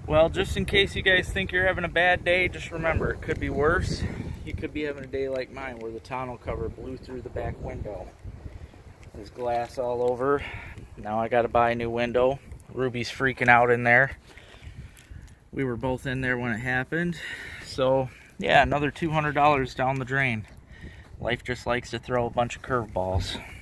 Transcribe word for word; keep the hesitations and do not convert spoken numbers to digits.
Well, just in case you guys think you're having a bad day, just remember, it could be worse. You could be having a day like mine where the tonneau cover blew through the back window. There's glass all over. Now I gotta buy a new window. Ruby's freaking out in there. We were both in there when it happened. So, yeah, another two hundred dollars down the drain. Life just likes to throw a bunch of curveballs.